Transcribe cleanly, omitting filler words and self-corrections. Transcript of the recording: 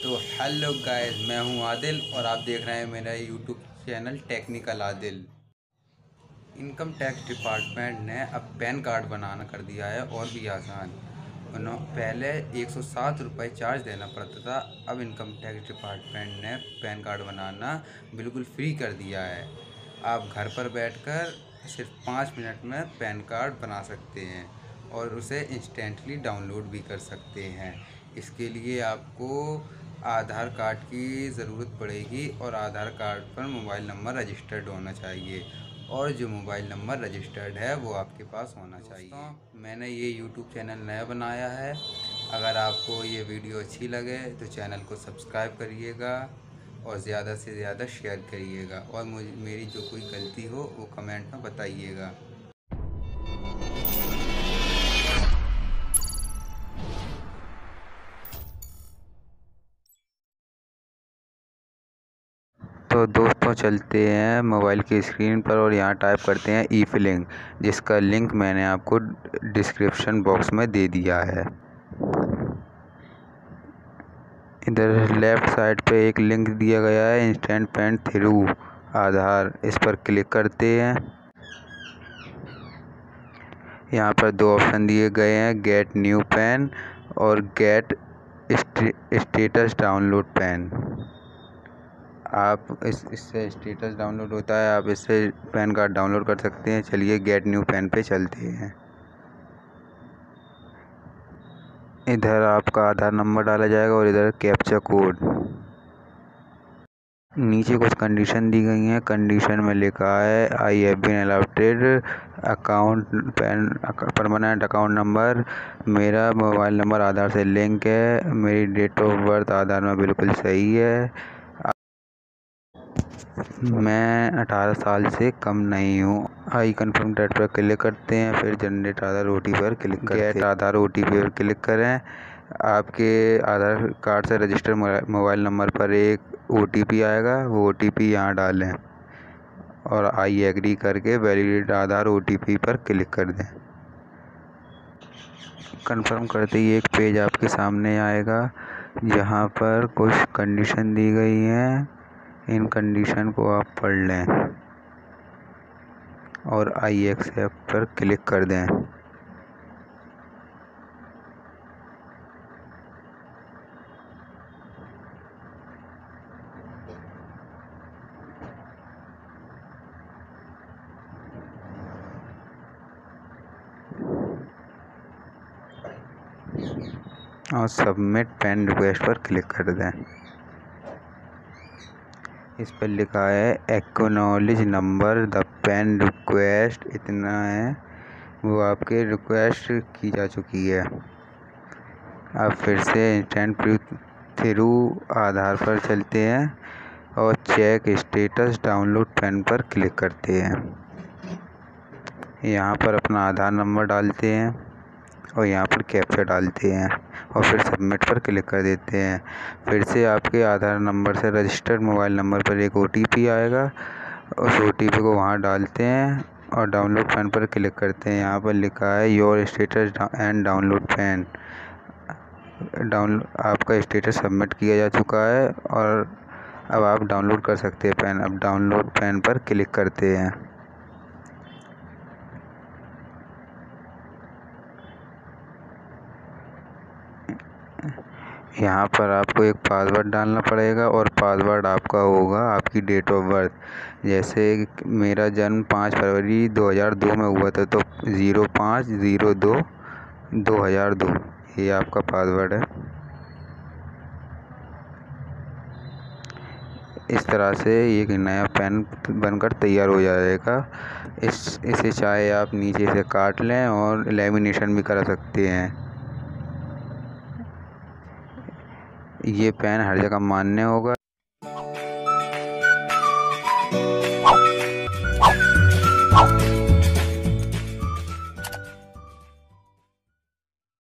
तो hello guys, मैं हूं आदिल और आप देख रहे हैं मेरा YouTube channel Technical Adil. Income tax department ने अब पैन कार्ड बनाना कर दिया है और भी आसान। पहले 107 रुपये चार्ज देना पड़ता था, अब इनकम टैक्स डिपार्टमेंट ने पैन कार्ड बनाना बिल्कुल फ्री कर दिया है। आप घर पर बैठकर सिर्फ 5 मिनट में पैन कार्ड बना सकते हैं और उसे इंस्टेंटली डाउनलोड भी कर सकते हैं। इसके लिए आपको आधार कार्ड की ज़रूरत पड़ेगी और आधार कार्ड पर मोबाइल नंबर रजिस्टर्ड होना चाहिए और जो मोबाइल नंबर रजिस्टर्ड है वो आपके पास होना चाहिए। मैंने ये यूट्यूब चैनल नया बनाया है। अगर आपको ये वीडियो अच्छी लगे तो चैनल को सब्सक्राइब करिएगा और ज़्यादा से ज़्यादा शेयर करिएगा और मेरी जो कोई गलती हो वो कमेंट में बताइएगा। तो दोस्तों चलते हैं मोबाइल की स्क्रीन पर और यहाँ टाइप करते हैं ई फिलिंग, जिसका लिंक मैंने आपको डिस्क्रिप्शन बॉक्स में दे दिया है। इधर लेफ़्ट साइड पे एक लिंक दिया गया है इंस्टेंट पैन थ्रू आधार, इस पर क्लिक करते हैं। यहाँ पर दो ऑप्शन दिए गए हैं, गेट न्यू पैन और गेट स्टेटस डाउनलोड पैन। आप इससे स्टेटस डाउनलोड होता है, आप इससे पैन कार्ड डाउनलोड कर सकते हैं। चलिए गेट न्यू पैन पे चलते हैं। इधर आपका आधार नंबर डाला जाएगा और इधर कैप्चा कोड। नीचे कुछ कंडीशन दी गई हैं। कंडीशन में लिखा है I have been allotted account PAN permanent account number. मेरा मोबाइल नंबर आधार से लिंक है। मेरी डेट ऑफ बर्थ आधार में बिल्कुल सही है। मैं 18 साल से कम नहीं हूँ। आई कन्फर्म डेट पर क्लिक करते हैं, फिर जनरेट आधार OTP पर क्लिक करते हैं। गेट आधार OTP पर क्लिक करें। आपके आधार कार्ड से रजिस्टर्ड मोबाइल नंबर पर एक OTP आएगा, वो OTP यहाँ डालें और आई एग्री करके वैलिडेट आधार OTP पर क्लिक कर दें। कंफर्म करते ही एक पेज आपके सामने आएगा जहाँ पर कुछ कंडीशन दी गई हैं। इन कंडीशन को आप पढ़ लें और आई एक्सेप्ट पर क्लिक कर दें। और सबमिट पैन रिक्वेस्ट पर क्लिक कर दें। इस पर लिखा है acknowledge number the PAN request, इतना है, वो आपके रिक्वेस्ट की जा चुकी है। अब फिर से इंस्टेंट थ्रू आधार पर चलते हैं और चेक स्टेटस डाउनलोड पैन पर क्लिक करते हैं। यहाँ पर अपना आधार नंबर डालते हैं और यहाँ पर कैप्चा डालते हैं और फिर सबमिट पर क्लिक कर देते हैं। फिर से आपके आधार नंबर से रजिस्टर्ड मोबाइल नंबर पर एक OTP आएगा, उस OTP को वहाँ डालते हैं और डाउनलोड पैन पर क्लिक करते हैं। यहाँ पर लिखा है your status and download PAN. आपका स्टेटस सबमिट किया जा चुका है और अब आप डाउनलोड कर सकते हैं पैन। अब डाउनलोड पैन पर क्लिक करते हैं। यहाँ पर आपको एक पासवर्ड डालना पड़ेगा और पासवर्ड आपका होगा आपकी डेट ऑफ बर्थ। जैसे मेरा जन्म 5 फरवरी 2002 में हुआ था, तो 05/02/2002 ये आपका पासवर्ड है। इस तरह से एक नया पेन बनकर तैयार हो जाएगा। इसे चाहे आप नीचे से काट लें और लेमिनेशन भी करा सकते हैं। ये पेन हर जगह मान्य होगा।